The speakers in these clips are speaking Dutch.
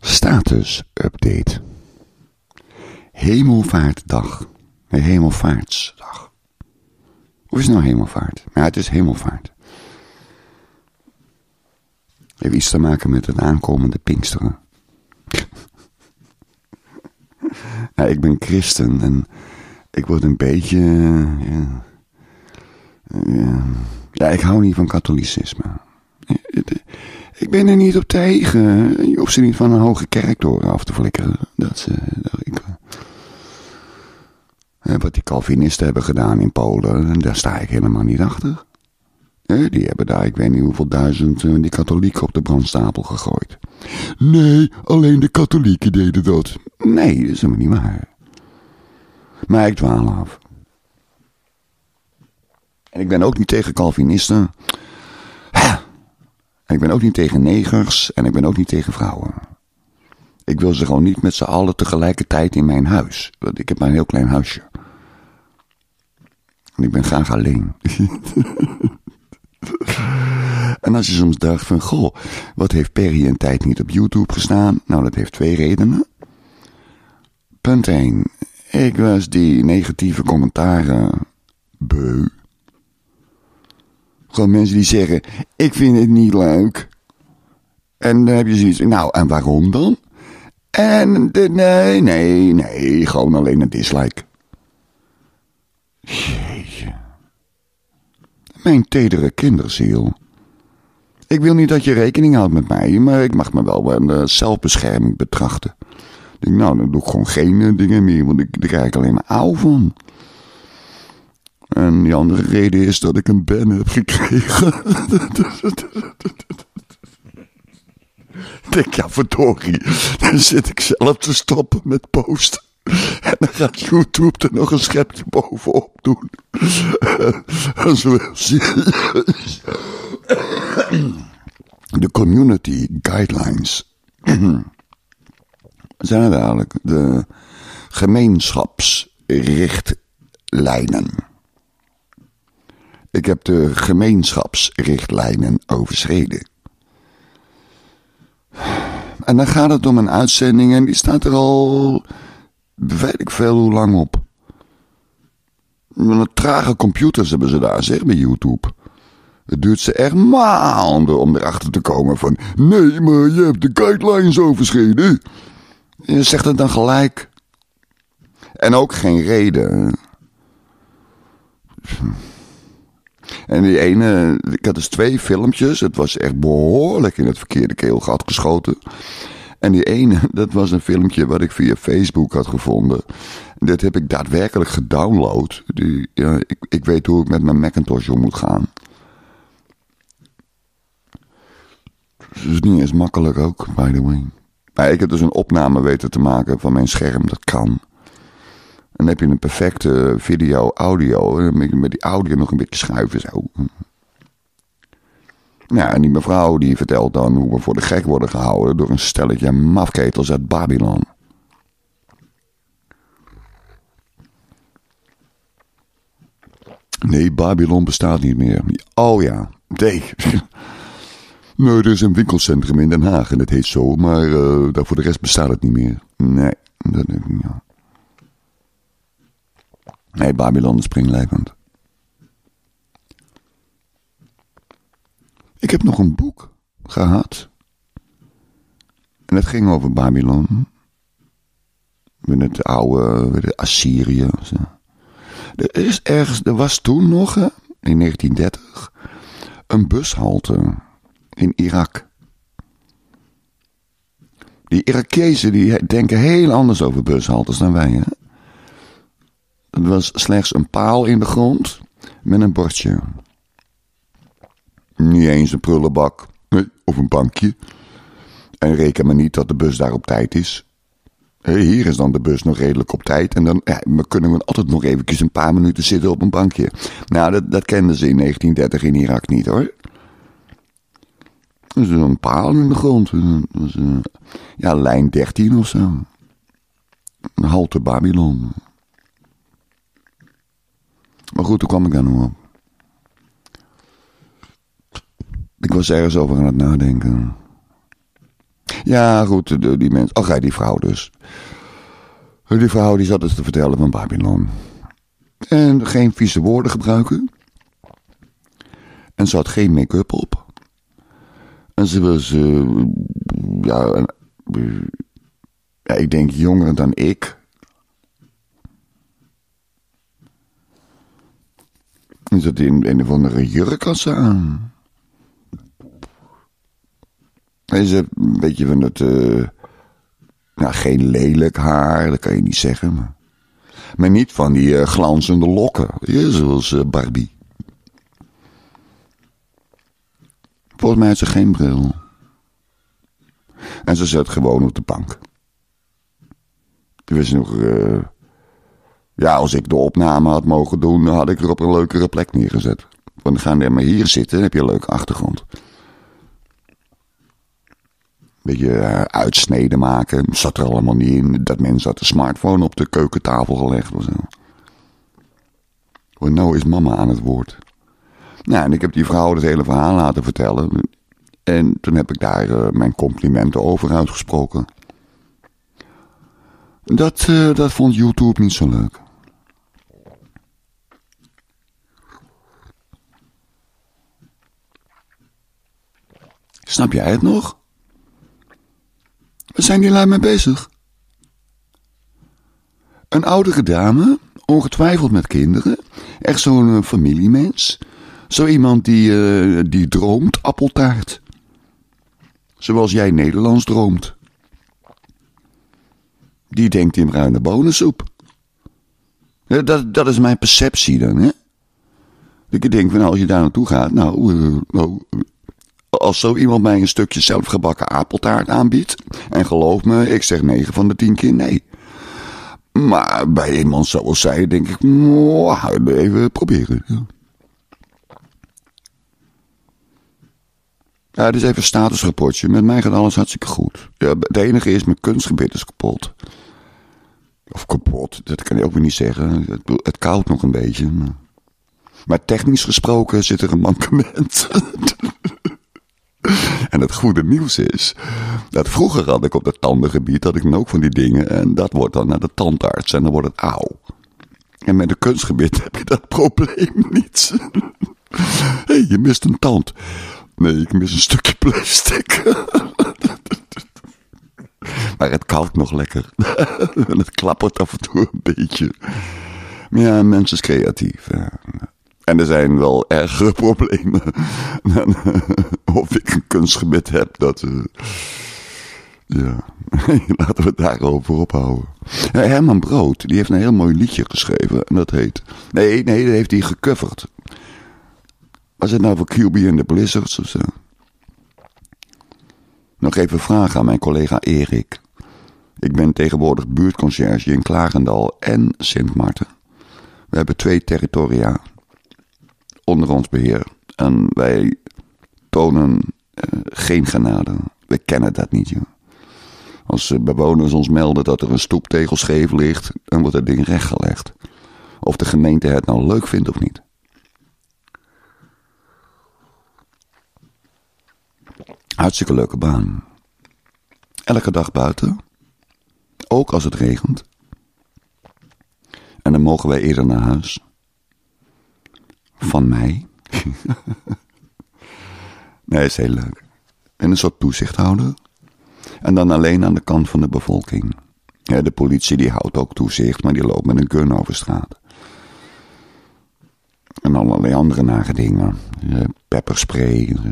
Status update. Hemelvaartdag. Hemelvaartsdag. Hoe is het nou hemelvaart? Ja, het is hemelvaart. Heeft iets te maken met het aankomende Pinksteren. Ja, ik ben christen en ik word een beetje... Ja, ik hou niet van katholicisme. Ik ben er niet op tegen. Je hoeft ze niet van een hoge kerktoren af te flikkeren. Wat die Calvinisten hebben gedaan in Polen, daar sta ik helemaal niet achter. Die hebben daar, ik weet niet hoeveel duizend, die katholieken op de brandstapel gegooid. Nee, alleen de katholieken deden dat. Nee, dat is helemaal niet waar. Maar ik dwaal af. En ik ben ook niet tegen Calvinisten. En ik ben ook niet tegen negers en ik ben ook niet tegen vrouwen. Ik wil ze gewoon niet met z'n allen tegelijkertijd in mijn huis. Want ik heb maar een heel klein huisje. En ik ben graag alleen. En als je soms dacht van, goh, wat heeft Perry een tijd niet op YouTube gestaan? Nou, dat heeft 2 redenen. Punt 1. Ik was die negatieve commentaren beu. Gewoon mensen die zeggen, ik vind het niet leuk. En dan heb je zoiets, nou, en waarom dan? En nee, gewoon alleen een dislike. Jeetje. Mijn tedere kinderziel. Ik wil niet dat je rekening houdt met mij, maar ik mag me wel een zelfbescherming betrachten. Ik denk, nou, dan doe ik gewoon geen dingen meer, want daar krijg ik alleen maar auw van. En die andere reden is dat ik een ban heb gekregen. Ik denk, ja, verdorie. Dan zit ik zelf te stoppen met posten. En dan gaat YouTube er nog een schepje bovenop doen. Zo heel serieus. De community guidelines. Zijn er dadelijk de gemeenschapsrichtlijnen. Ik heb de gemeenschapsrichtlijnen overschreden. En dan gaat het om een uitzending en die staat er al, weet ik veel hoe lang op. Een trage computers hebben ze daar, zeg, bij YouTube. Het duurt ze echt maanden om erachter te komen van, nee, maar je hebt de guidelines overschreden. Je zegt het dan gelijk. En ook geen reden. En die ene, ik had dus 2 filmpjes. Het was echt behoorlijk in het verkeerde keelgat geschoten. En die ene, dat was een filmpje wat ik via Facebook had gevonden. Dit heb ik daadwerkelijk gedownload. Ik weet hoe ik met mijn Macintosh om moet gaan. Dus het is niet eens makkelijk ook, by the way. Maar ik heb dus een opname weten te maken van mijn scherm. Dat kan. En dan heb je een perfecte video-audio. En dan moet je met die audio nog een beetje schuiven zo. Ja, en die mevrouw die vertelt dan hoe we voor de gek worden gehouden door een stelletje mafketels uit Babylon. Nee, Babylon bestaat niet meer. Oh ja, nee. Nee, er is een winkelcentrum in Den Haag en het heet zo, maar voor de rest bestaat het niet meer. Nee, dat denk ik niet. Ja. Nee, Babylon is springlevend. Ik heb nog een boek gehad. En het ging over Babylon. Met het oude, de Assyrië. Zo. Er was toen nog, in 1930, een bushalte in Irak. Die Irakezen die denken heel anders over bushaltes dan wij, hè. Het was slechts een paal in de grond met een bordje. Niet eens een prullenbak, nee, of een bankje. En reken maar niet dat de bus daar op tijd is. Hier is dan de bus nog redelijk op tijd. En dan kunnen we altijd nog eventjes een paar minuten zitten op een bankje. Nou, dat kenden ze in 1930 in Irak niet, hoor. Dus een paal in de grond. Dus, lijn 13 of zo. Een halte Babylon. Maar goed, toen kwam ik daar nog op. Ik was ergens over aan het nadenken. Ja, goed, die mensen. Ach, die vrouw dus. Die vrouw die zat dus te vertellen van Babylon. En geen vieze woorden gebruiken. En ze had geen make-up op. En ze was, ja, ik denk jonger dan ik. En ze had in een of andere jurk had ze aan. En ze heeft een beetje van het, nou, geen lelijk haar, dat kan je niet zeggen. Maar niet van die glanzende lokken, zoals Barbie. Volgens mij had ze geen bril. En ze zat gewoon op de bank. Er was nog, ja, als ik de opname had mogen doen, dan had ik er op een leukere plek neergezet. Want dan gaan er maar hier zitten, dan heb je een leuke achtergrond. Beetje uitsneden maken. Zat er allemaal niet in. Dat mens had de smartphone op de keukentafel gelegd of zo. Want nou is mama aan het woord. Nou, en ik heb die vrouw het hele verhaal laten vertellen. En toen heb ik daar mijn complimenten over uitgesproken. Dat vond YouTube niet zo leuk. Snap jij het nog? Waar zijn die lui mee bezig? Een oudere dame, ongetwijfeld met kinderen. Echt zo'n familiemens. Zo iemand die droomt appeltaart. Zoals jij Nederlands droomt. Die denkt in bruine bonensoep. Ja, dat is mijn perceptie dan, hè. Ik denk van, als je daar naartoe gaat, als zo iemand mij een stukje zelfgebakken appeltaart aanbiedt, en geloof me, ik zeg 9 van de 10 keer nee. Maar bij iemand zoals zij denk ik, even proberen. Ja. Ja, dit is even een statusrapportje. Met mij gaat alles hartstikke goed. Ja, het enige is, mijn kunstgebit is kapot. Of kapot, dat kan je ook weer niet zeggen. Het koudt nog een beetje. Maar technisch gesproken zit er een mankement. En het goede nieuws is, dat vroeger had ik op het tandengebied, had ik dan ook van die dingen. En dat wordt dan naar de tandarts en dan wordt het auw. En met een kunstgebied heb je dat probleem niet. Hé, je mist een tand. Nee, ik mis een stukje plastic. Maar het koudt nog lekker. En het klappert af en toe een beetje. Maar ja, mens is creatief. En er zijn wel ergere problemen dan of ik een kunstgebit heb. Ja, laten we het daarover ophouden. Ja, Herman Brood, die heeft een heel mooi liedje geschreven. En dat heet... Nee, dat heeft hij gecoverd. Was het nou voor QB and the Blizzards of zo? Nog even vragen aan mijn collega Erik. Ik ben tegenwoordig buurtconciërge in Klarendal en Sint Maarten. We hebben 2 territoria onder ons beheer. En wij tonen geen genade. We kennen dat niet, joh. Als bewoners ons melden dat er een stoeptegel scheef ligt, dan wordt het ding rechtgelegd. Of de gemeente het nou leuk vindt of niet. Hartstikke leuke baan. Elke dag buiten. Ook als het regent. En dan mogen wij eerder naar huis. Van mij. Nee, is heel leuk. En een soort toezichthouder. En dan alleen aan de kant van de bevolking. Ja, de politie die houdt ook toezicht, maar die loopt met een gun over straat. En allerlei andere nare dingen. Pepperspray en zo.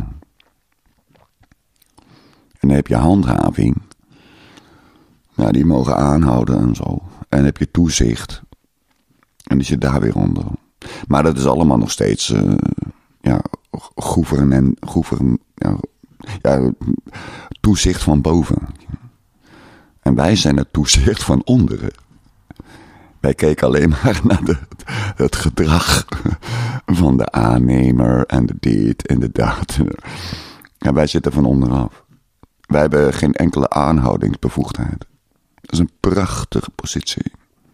En dan heb je handhaving. Nou, die mogen aanhouden en zo. En dan heb je toezicht. En die zit daar weer onder. Maar dat is allemaal nog steeds... toezicht van boven. En wij zijn het toezicht van onderen. Wij keken alleen maar naar het gedrag van de aannemer en de dit en de dat. En wij zitten van onderaf. Wij hebben geen enkele aanhoudingsbevoegdheid. Dat is een prachtige positie.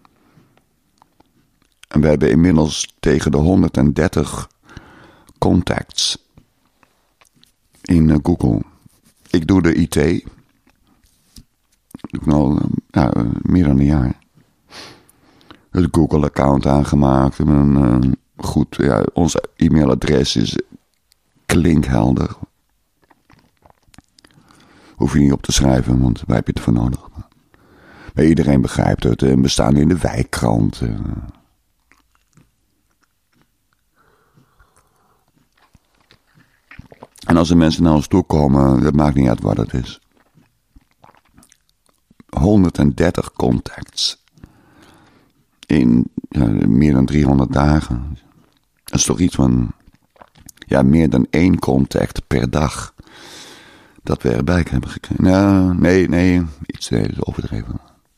En we hebben inmiddels tegen de 130 contacts in Google. Ik doe de IT. Ik ben al meer dan een jaar. Het Google-account aangemaakt. Ons e-mailadres is klinkhelder. Hoef je niet op te schrijven, want wij hebben het voor nodig. Maar iedereen begrijpt het. En we staan in de wijkkrant. En als er mensen naar ons toe komen, dat maakt niet uit wat het is. 130 contacts. In meer dan 300 dagen. Dat is toch iets van meer dan 1 contact per dag. Dat we erbij hebben gekregen. Nee, iets overdreven.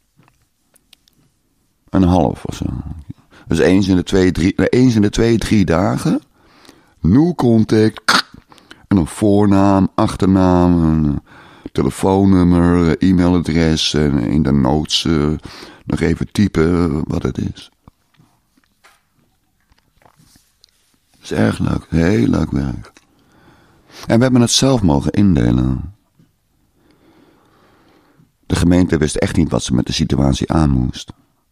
Een half of zo. Dus eens in de 2-3 dagen. 0 contact. En een voornaam, achternaam, een telefoonnummer, e-mailadres. En in de notes nog even typen wat het is. Dat is erg leuk. Heel leuk werk. En we hebben het zelf mogen indelen. De gemeente wist echt niet wat ze met de situatie aan moest.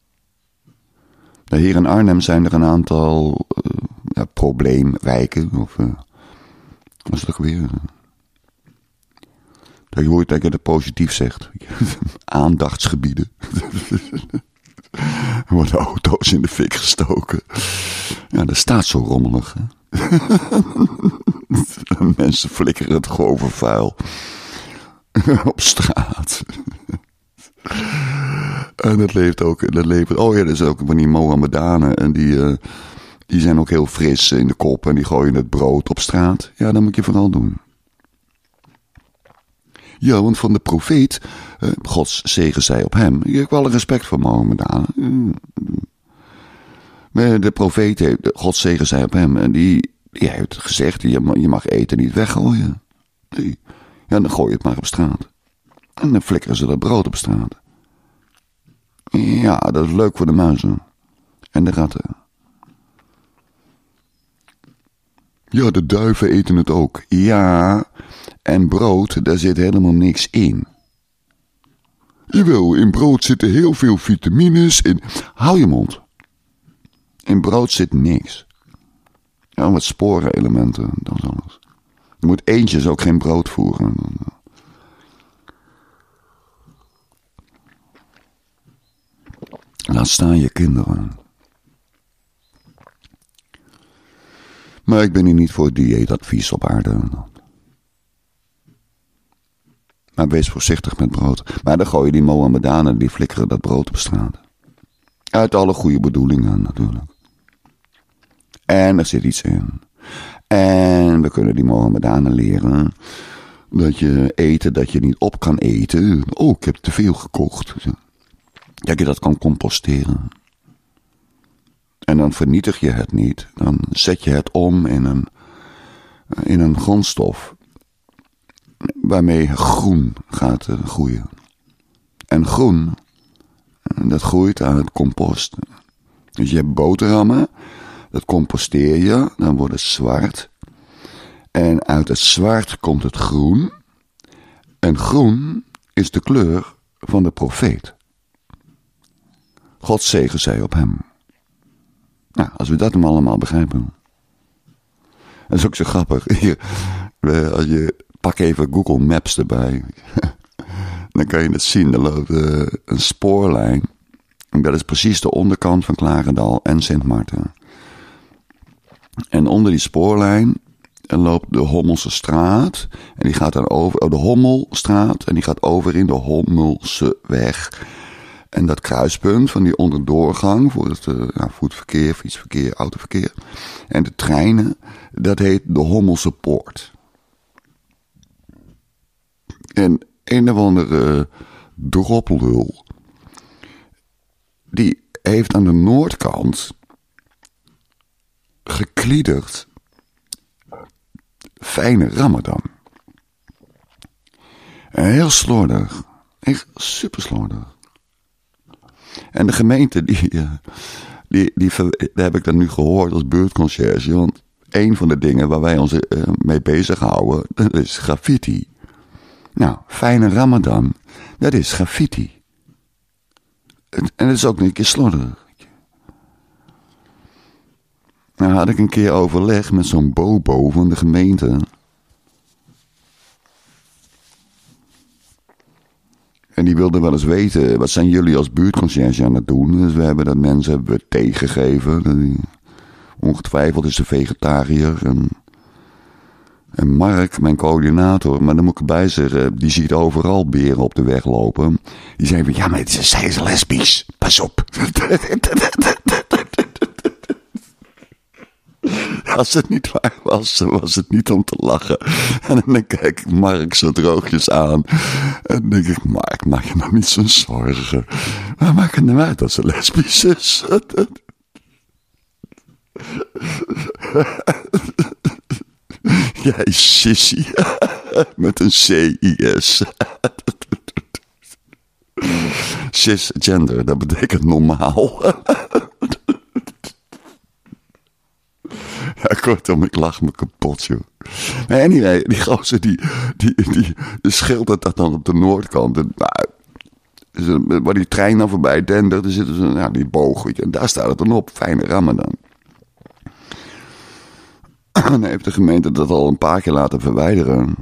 Hier in Arnhem zijn er een aantal probleemwijken. Of wat is het ook weer? Dat je hoort dat je het positief zegt. Aandachtsgebieden. Er worden auto's in de fik gestoken. Ja, dat staat zo rommelig. Hè? Mensen flikkeren het grove vuil op straat. En dat leeft ook. Er is ook van die Mohammedanen. En die zijn ook heel fris in de kop. En die gooien het brood op straat. Ja, dat moet je vooral doen. Ja, want van de profeet, Gods zegen zij op hem. Ik heb wel respect voor Mohammedanen. Maar de profeet heeft, Gods zegen zij op hem. En die heeft gezegd, je mag eten niet weggooien. Ja, dan gooi je het maar op straat. En dan flikkeren ze dat brood op straat. Ja, dat is leuk voor de muizen. En de ratten. Ja, de duiven eten het ook. Ja, en brood, daar zit helemaal niks in. Jawel, in brood zitten heel veel vitamines en... Hou je mond. In brood zit niks. Ja, wat sporenelementen, dat is alles. Je moet eendjes ook geen brood voeren. Laat staan je kinderen. Maar ik ben hier niet voor dieetadvies op aarde. Maar wees voorzichtig met brood. Maar dan gooi je die Mohammedanen, die flikkeren dat brood op straat. Uit alle goede bedoelingen natuurlijk. En er zit iets in. En we kunnen die Mohammedanen leren dat je niet op kan eten. Oh, ik heb te veel gekocht. Dat je dat kan composteren. En dan vernietig je het niet. Dan zet je het om in een grondstof. Waarmee groen gaat groeien. En groen, dat groeit uit het compost. Dus je hebt boterhammen. Dat composteer je. Dan wordt het zwart. En uit het zwart komt het groen. En groen is de kleur van de profeet. God zegen zij op hem. Nou, als we dat hem allemaal begrijpen. Dat is ook zo grappig. Als je pak even Google Maps erbij. Dan kan je het zien. Er loopt een spoorlijn. En dat is precies de onderkant van Klarendal en Sint Maarten. En onder die spoorlijn loopt de Hommelse straat. En die gaat dan over de Hommelstraat. En die gaat over in de Hommelse weg. En dat kruispunt van die onderdoorgang voor het voetverkeer, fietsverkeer, autoverkeer. En de treinen, dat heet de Hommelse Poort. En een of andere droplul, die heeft aan de noordkant gekliederd fijne Ramadan. En heel slordig. Echt super slordig. En de gemeente, daar heb ik dan nu gehoord als buurtconciërge. Want een van de dingen waar wij ons mee bezighouden, dat is graffiti. Nou, fijne Ramadan, dat is graffiti. En dat is ook een keer slordig. Nou had ik een keer overleg met zo'n bobo van de gemeente. En die wilde wel eens weten, wat zijn jullie als buurtconciërge aan het doen? Dus we hebben dat mensen hebben we thee gegeven. Ongetwijfeld is ze vegetariër. En Mark, mijn coördinator, maar dan moet ik erbij zeggen, die ziet overal beren op de weg lopen. Die zei van, ja, maar zij is lesbisch. Pas op. Als het niet waar was, was het niet om te lachen. En dan kijk ik Mark zo droogjes aan. En dan denk ik, Mark, maak je nou niet zo'n zorgen. Maar maak het nou uit dat ze lesbisch is. Jij sissy. Met een C-I-S. Cisgender, dat betekent normaal. Ja, kortom, ik lach me kapot, joh. Maar anyway, die gozer die schildert dat dan op de noordkant. En, waar die trein dan voorbij dendert, dan zitten ze, die boog, weet je, en daar staat het dan op, fijne Ramadan. Dan heeft de gemeente dat al een paar keer laten verwijderen.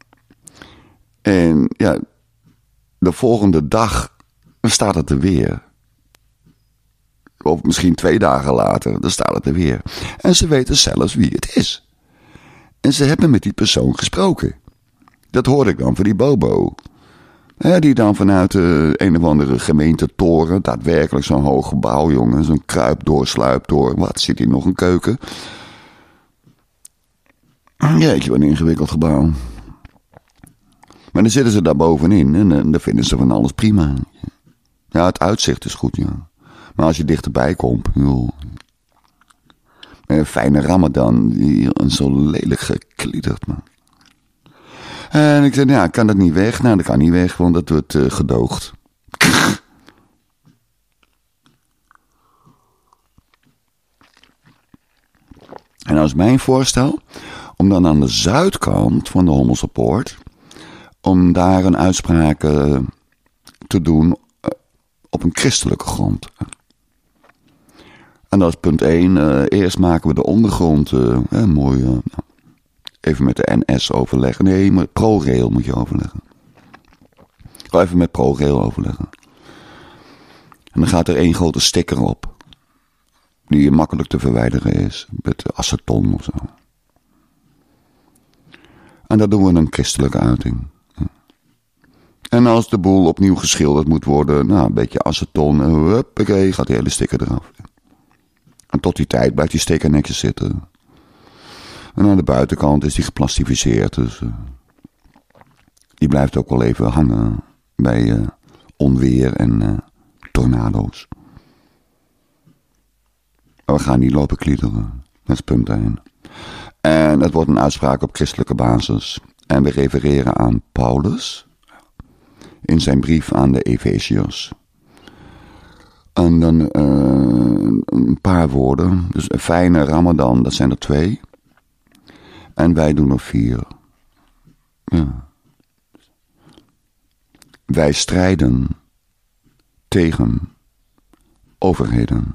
En ja, de volgende dag staat het er weer. Of misschien 2 dagen later, dan staat het er weer. En ze weten zelfs wie het is. En ze hebben met die persoon gesproken. Dat hoorde ik dan van die bobo. Die dan vanuit een of andere gemeentetoren, daadwerkelijk zo'n hoog gebouw, jongen. Zo'n kruipdoor, sluipdoor. Wat, zit hier nog een keuken? Jeetje, wat een ingewikkeld gebouw. Maar dan zitten ze daar bovenin en dan vinden ze van alles prima. Ja, het uitzicht is goed, ja. Maar als je dichterbij komt, joh. Een fijne Ramadan, die zo lelijk gekliederd, man. En ik zei, ja, kan dat niet weg? Nou, dat kan niet weg, want dat wordt gedoogd. En dat is mijn voorstel, om dan aan de zuidkant van de Hommelserpoort, om daar een uitspraak te doen op een christelijke grond. En dat is punt 1. Eerst maken we de ondergrond mooi. Even met de NS overleggen. Nee, met ProRail moet je overleggen. Even met ProRail overleggen. En dan gaat er 1 grote sticker op. Die makkelijk te verwijderen is. Met aceton of zo. En dat doen we een christelijke uiting. En als de boel opnieuw geschilderd moet worden, een beetje aceton, huppakee, gaat die hele sticker eraf. En tot die tijd blijft die sticker netjes zitten. En aan de buitenkant is die geplastificeerd, dus die blijft ook wel even hangen bij onweer en tornado's. Maar we gaan niet lopen kliederen, dat is punt 1. En het wordt een uitspraak op christelijke basis. En we refereren aan Paulus in zijn brief aan de Efeziërs. En dan een paar woorden. Dus een fijne Ramadan, dat zijn er 2. En wij doen er 4. Ja. Wij strijden tegen overheden.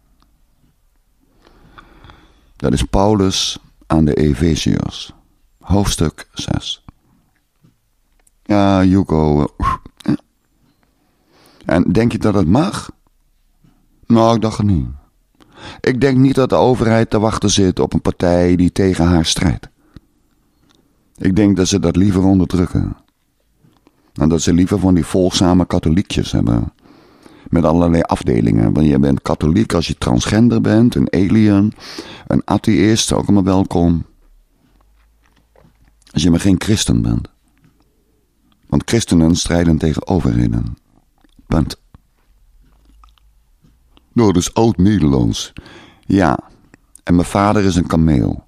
Dat is Paulus aan de Efeziërs. Hoofdstuk 6. Ja, Hugo. En denk je dat het mag? Nou, ik dacht het niet. Ik denk niet dat de overheid te wachten zit op een partij die tegen haar strijdt. Ik denk dat ze dat liever onderdrukken. En dat ze liever van die volgzame katholiekjes hebben. Met allerlei afdelingen. Want je bent katholiek als je transgender bent, een alien, een atheïst, ook allemaal welkom. Als je maar geen christen bent. Want christenen strijden tegen overheden. Punt. Nou, dat is oud-Nederlands. Ja, en mijn vader is een kameel.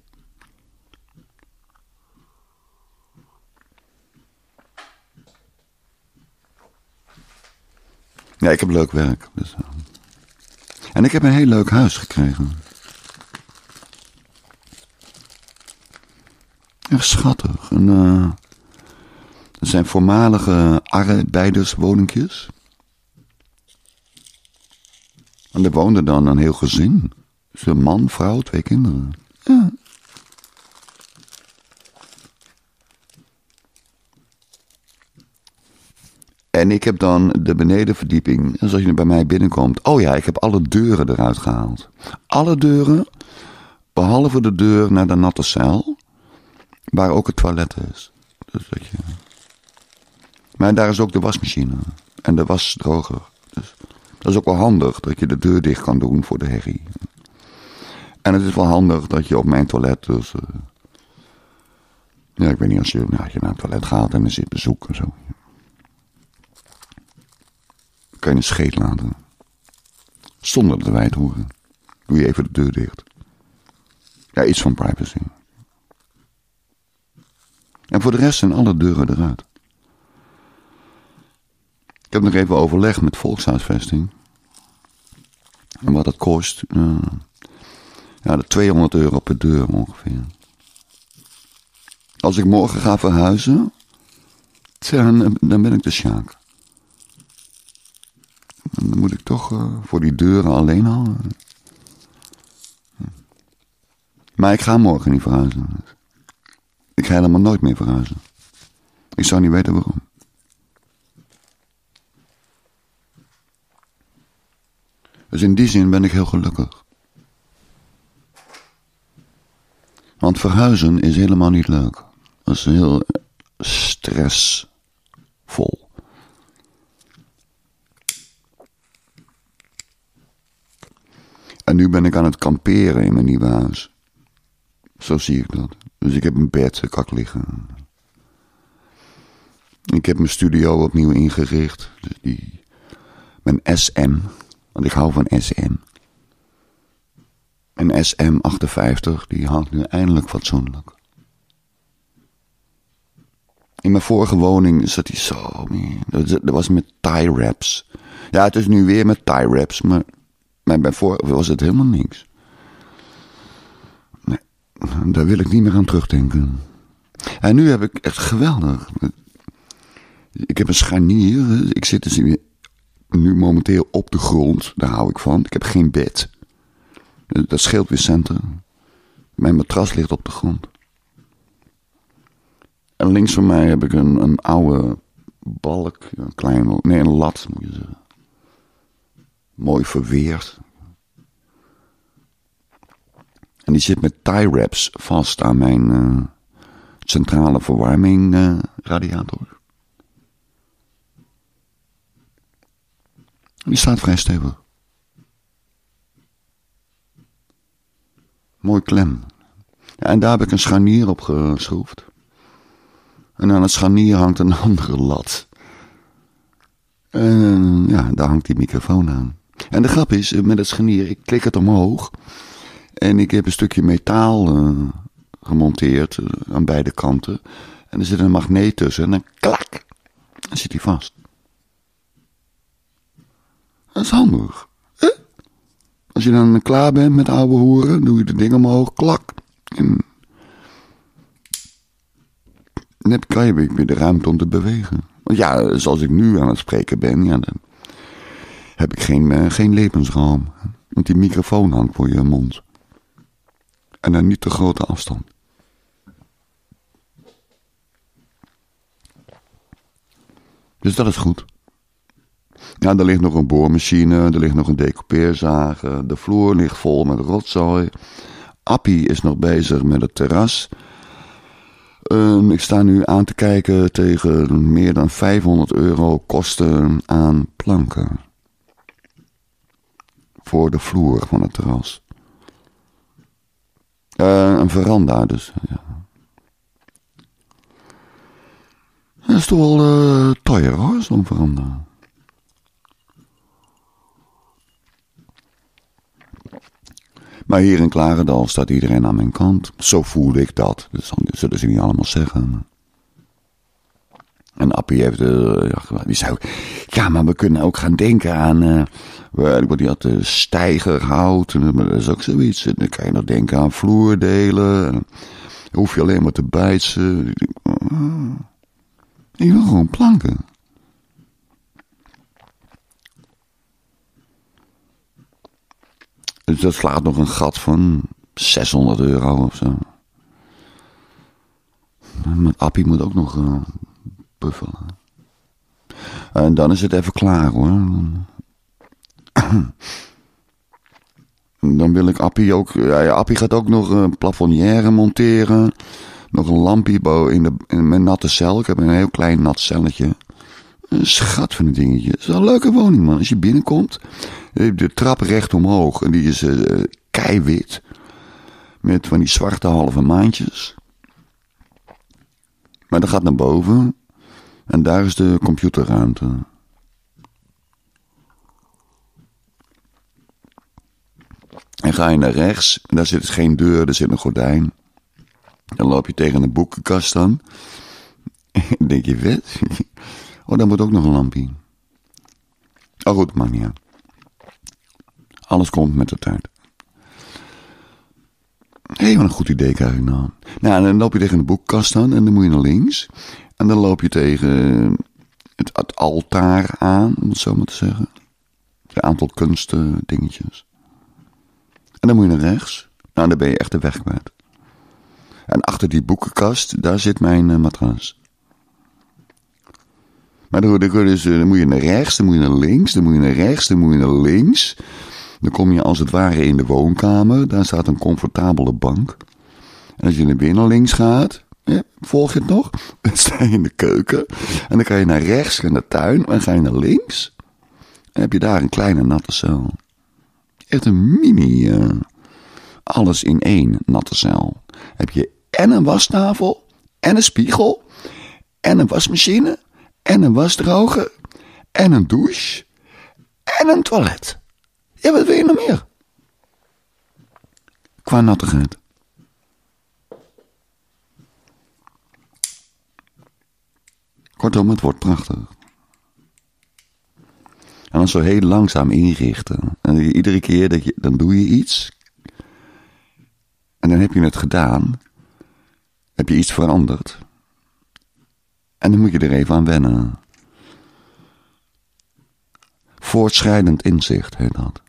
Ja, ik heb leuk werk. Dus, en ik heb een heel leuk huis gekregen. Echt schattig. En, Dat zijn voormalige arbeiderswoningjes. En er woonde dan een heel gezin. Dus een man, vrouw, 2 kinderen. Ja. En ik heb dan de benedenverdieping. Dus als je bij mij binnenkomt. Oh ja, ik heb alle deuren eruit gehaald. Alle deuren. Behalve de deur naar de natte cel. Waar ook het toilet is. Dus dat je... Maar daar is ook de wasmachine. En de wasdroger. Dus dat is ook wel handig. Dat je de deur dicht kan doen voor de herrie. En het is wel handig dat je op mijn toilet. Dus, ja, ik weet niet als je naar het toilet gaat en er zit bezoek en zo. Kan je een scheet laten. Zonder dat wij het horen. Doe je even de deur dicht. Ja, iets van privacy. En voor de rest zijn alle deuren eruit. Ik heb nog even overlegd met Volkshuisvesting. En wat dat kost. Ja, de €200 per deur ongeveer. Als ik morgen ga verhuizen. Dan ben ik de sjaak. Dan moet ik toch voor die deuren alleen al. Maar ik ga morgen niet verhuizen. Ik ga helemaal nooit meer verhuizen. Ik zou niet weten waarom. Dus in die zin ben ik heel gelukkig. Want verhuizen is helemaal niet leuk. Dat is heel stressvol. En nu ben ik aan het kamperen in mijn nieuwe huis. Zo zie ik dat. Dus ik heb een bed, daar kan ik liggen. Ik heb mijn studio opnieuw ingericht. Dus mijn SM. Want ik hou van SM. Een SM58, die hangt nu eindelijk fatsoenlijk. In mijn vorige woning zat hij zo meer. Dat was met tie wraps. Ja, het is nu weer met tie wraps, maar bij vorige was het helemaal niks. Nee, daar wil ik niet meer aan terugdenken. En nu heb ik echt geweldig. Ik heb een scharnier. Ik zit dus nu momenteel op de grond. Daar hou ik van. Ik heb geen bed. Dat scheelt weer centen. Mijn matras ligt op de grond. En links van mij heb ik een oude balk. Een lat moet je zeggen. Mooi verweerd. En die zit met tie wraps vast aan mijn centrale verwarming radiator. Die staat vrij stevig. Mooi klem. Ja, en daar heb ik een scharnier op geschroefd. En aan het scharnier hangt een andere lat. En ja, daar hangt die microfoon aan. En de grap is, met het scharnier, ik klik het omhoog. En ik heb een stukje metaal gemonteerd aan beide kanten. En er zit een magneet tussen. En dan klak, dan zit hij vast. Dat is handig. Als je dan klaar bent met ouwe hoeren, doe je de ding omhoog, klak. En net kan je weer de ruimte om te bewegen. Want ja, zoals ik nu aan het spreken ben, ja, dan heb ik geen levensruim. Want die microfoon hangt voor je mond. En dan niet te grote afstand. Dus dat is goed. Ja, er ligt nog een boormachine, er ligt nog een decoupeerzaag, de vloer ligt vol met rotzooi. Appie is nog bezig met het terras. Ik sta nu aan te kijken tegen meer dan €500 kosten aan planken. Voor de vloer van het terras. Een veranda dus, ja. Dat is toch wel teuer hoor, zo'n veranda. Maar hier in Klarendal staat iedereen aan mijn kant. Zo voelde ik dat. Dus dat zullen ze niet allemaal zeggen. En Appie heeft, die zei ook, ja, maar we kunnen ook gaan denken aan, die had steigerhout. Dat is ook zoiets. En dan kan je nog denken aan vloerdelen. Dan hoef je alleen maar te bijtsen. Ik wil gewoon planken. Dus dat slaat nog een gat van €600 of zo. Met Appie moet ook nog buffelen. En dan is het even klaar hoor. Dan wil ik Appie ook... Ja, Appie gaat ook nog een plafonnière monteren. Nog een lampje in mijn natte cel. Ik heb een heel klein nat celletje. Een schat van een dingetje. Het is wel een leuke woning, man. Als je binnenkomt, de trap recht omhoog. En die is keiwit. Met van die zwarte halve maantjes. Maar dat gaat naar boven. En daar is de computerruimte. En ga je naar rechts. En daar zit dus geen deur, er zit een gordijn. Dan loop je tegen een boekenkast aan. En denk je, vet? Oh, daar moet ook nog een lampje. Oh goed, maakt niet uit. Alles komt met de tijd. Hé, wat een goed idee krijg ik nou. Nou, en dan loop je tegen de boekenkast aan en dan moet je naar links. En dan loop je tegen het altaar aan, om het zo maar te zeggen. Een aantal kunstdingetjes. En dan moet je naar rechts. Nou, dan ben je echt de weg kwijt. En achter die boekenkast, daar zit mijn matras. Maar dan moet je naar rechts, dan moet je naar links, dan moet je naar rechts, dan moet je naar links. Dan kom je als het ware in de woonkamer. Daar staat een comfortabele bank. En als je weer naar links gaat, volg je het nog? Dan sta je in de keuken. En dan ga je naar rechts, ga je naar de tuin. En dan ga je naar links. En heb je daar een kleine natte cel. Echt een mini, alles in één natte cel. Heb je en een wastafel, en een spiegel, en een wasmachine, en een wasdroger, en een douche, en een toilet. Ja, wat wil je nog meer? Qua nattigheid. Kortom, het wordt prachtig. En dan zo heel langzaam inrichten. En iedere keer dan doe je iets. En dan heb je het gedaan. Heb je iets veranderd. En dan moet je er even aan wennen. Voortschrijdend inzicht heet dat.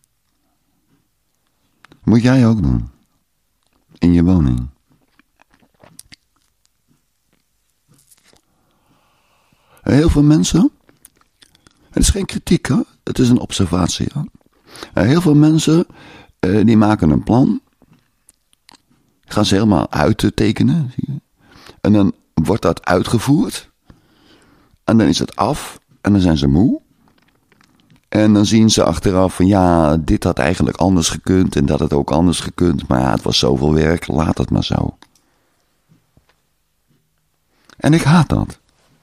Moet jij ook doen. In je woning. Heel veel mensen. Het is geen kritiek hoor. Het is een observatie. Hoor. Heel veel mensen die maken een plan. Gaan ze helemaal uittekenen. En dan wordt dat uitgevoerd. En dan is het af. En dan zijn ze moe. En dan zien ze achteraf van ja, dit had eigenlijk anders gekund. En dat had ook anders gekund. Maar ja, het was zoveel werk. Laat het maar zo. En ik haat dat.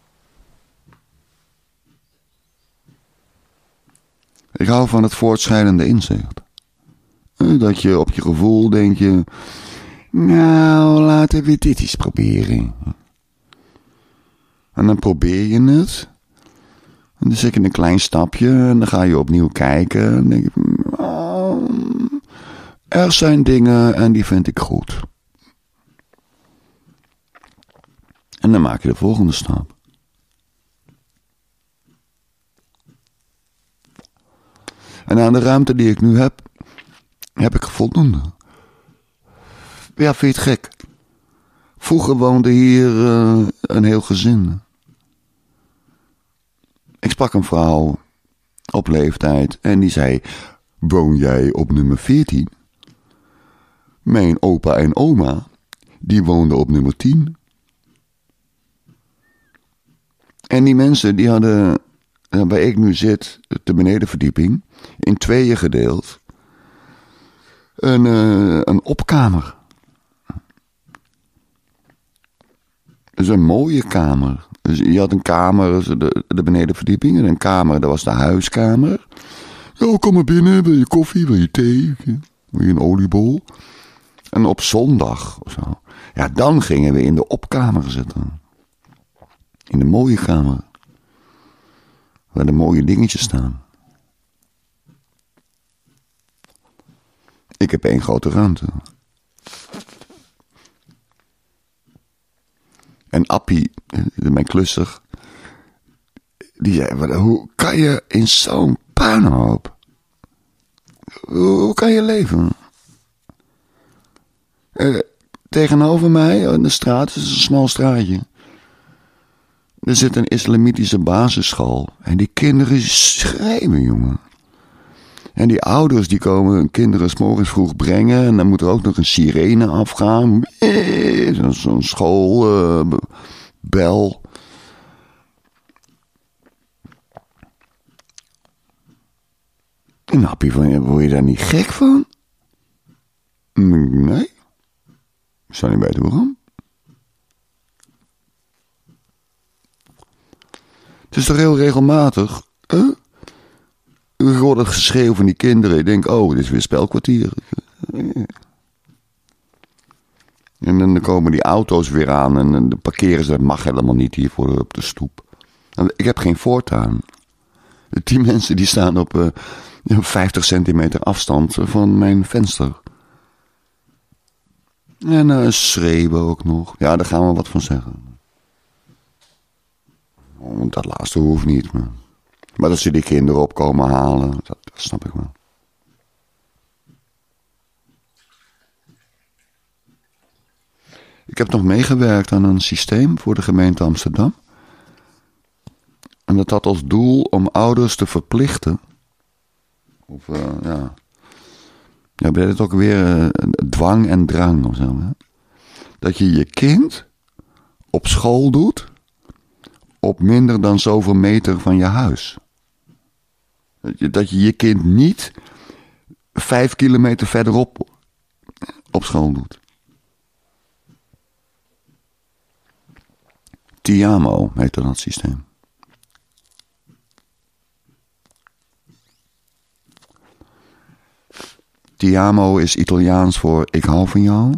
Ik hou van het voortschrijdende inzicht. Dat je op je gevoel denk je... Nou, laten we dit eens proberen. En dan probeer je het. En dan zet je een klein stapje. En dan ga je opnieuw kijken. En dan denk je... er zijn dingen en die vind ik goed. En dan maak je de volgende stap. En aan de ruimte die ik nu heb ik voldoende. Ja, vind je het gek? Vroeger woonde hier een heel gezin. Ik sprak een vrouw op leeftijd en die zei... Woon jij op nummer 14? Mijn opa en oma, die woonden op nummer 10. En die mensen die hadden, waar ik nu zit, de benedenverdieping, in tweeën gedeeld. Een opkamer. Dat is een mooie kamer. Dus je had een kamer, de benedenverdieping, en een kamer, dat was de huiskamer. Ja, kom maar binnen, wil je koffie, wil je thee, wil je een oliebol? En op zondag of zo, ja, dan gingen we in de opkamer zitten. In de mooie kamer. Waar de mooie dingetjes staan. Ik heb 1 grote ruimte. En Appie, mijn klusser, die zei, hoe kan je in zo'n puinhoop? Hoe kan je leven? Tegenover mij in de straat, het is een smal straatje. Er zit een islamitische basisschool. En die kinderen schreeuwen, jongen. En die ouders die komen hun kinderen 's morgens vroeg brengen. En dan moet er ook nog een sirene afgaan. Zo'n schoolbel. En Appie van, word je daar niet gek van? Nee. Ik zou niet weten waarom. Het is toch heel regelmatig. Ik hoor het geschreeuw van die kinderen. Ik denk, dit is weer spelkwartier. En dan komen die auto's weer aan. En de parkeren ze, dat mag helemaal niet hier op de stoep. Ik heb geen voortuin. Die mensen die staan op 50 centimeter afstand van mijn venster. En schreeuwen ook nog. Ja, daar gaan we wat van zeggen. Dat laatste hoeft niet. Maar dat ze die kinderen op komen halen, dat snap ik wel. Ik heb nog meegewerkt aan een systeem voor de gemeente Amsterdam. En dat had als doel om ouders te verplichten. Of ben het ook weer dwang en drang of zo. Hè? Dat je je kind op school doet op minder dan zoveel meter van je huis. Dat je je kind niet 5 kilometer verderop op school doet. Tiamo heet dat systeem. Tiamo is Italiaans voor ik hou van jou.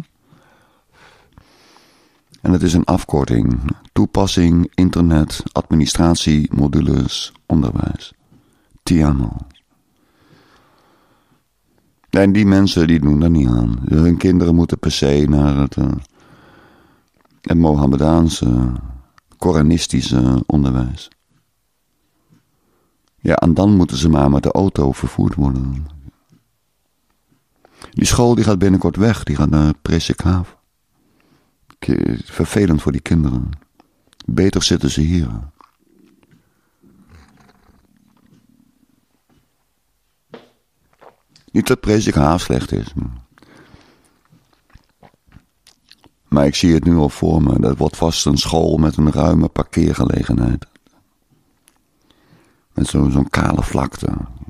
En het is een afkorting. Toepassing, internet, administratie, modules, onderwijs. Tiamo. En die mensen die doen daar niet aan. Hun kinderen moeten per se naar het Mohammedaanse, Koranistische onderwijs. Ja, en dan moeten ze maar met de auto vervoerd worden. Die school die gaat binnenkort weg. Die gaat naar Presikhaaf. Vervelend voor die kinderen. Beter zitten ze hier. Niet dat Presikhaaf slecht is. Maar ik zie het nu al voor me. Dat wordt vast een school met een ruime parkeergelegenheid. Met zo'n kale vlakte.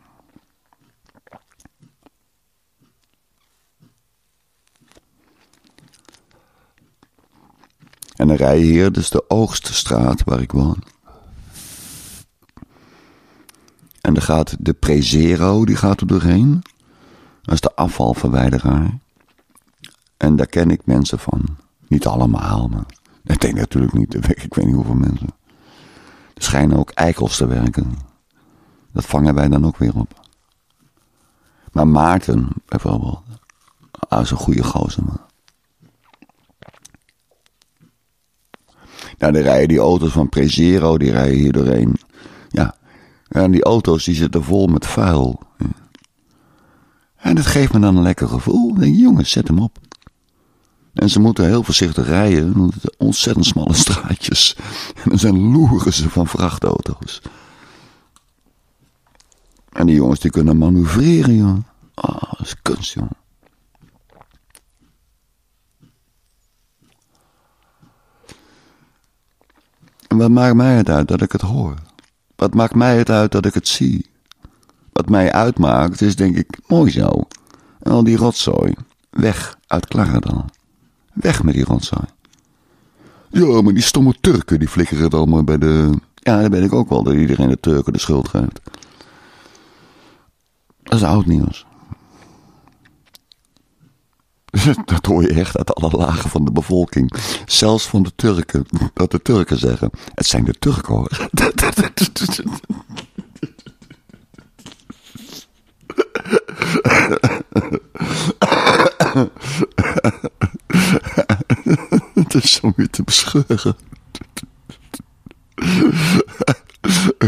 En dan rij je hier, dus de Oogststraat waar ik woon. En dan gaat de Prezero, die gaat er doorheen. Dat is de afvalverwijderaar. En daar ken ik mensen van. Niet allemaal, maar ik denk natuurlijk niet. Ik weet niet hoeveel mensen. Er schijnen ook eikels te werken. Dat vangen wij dan ook weer op. Maar Maarten, bijvoorbeeld. Is een goede gozer, man. Nou, dan rijden die auto's van Prezero, die rijden hier doorheen. Ja, en die auto's die zitten vol met vuil. Ja. En dat geeft me dan een lekker gevoel. Dan denk ik, jongens, zet hem op. En ze moeten heel voorzichtig rijden, want het zijn ontzettend smalle straatjes. En dan zijn loeren ze van vrachtauto's. En die jongens die kunnen manoeuvreren, joh. Dat is kunst, joh. En wat maakt mij het uit dat ik het hoor? Wat maakt mij het uit dat ik het zie? Wat mij uitmaakt is, denk ik, mooi zo. En al die rotzooi. Weg uit Klarendal. Weg met die rotzooi. Ja, maar die stomme Turken, die flikkeren het allemaal bij de... Ja, daar ben ik ook wel, dat iedereen de Turken de schuld geeft. Dat is oud nieuws. Dat hoor je echt uit alle lagen van de bevolking. Zelfs van de Turken. Dat de Turken zeggen. Het zijn de Turken, hoor. Het is om je te bescheuren.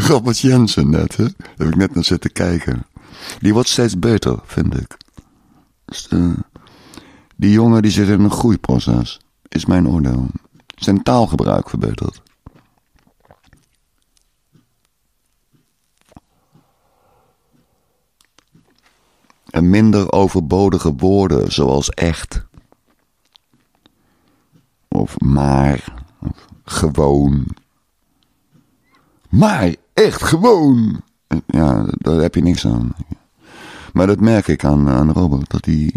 Robert Jensen net, hè? Heb ik net naar zitten kijken. Die wordt steeds beter, vind ik. Dus, die jongen die zit in een groeiproces, is mijn oordeel. Zijn taalgebruik verbetert. En minder overbodige woorden, zoals echt. Of maar. Of gewoon. Maar, echt gewoon. Ja, daar heb je niks aan. Maar dat merk ik aan Robert, dat hij...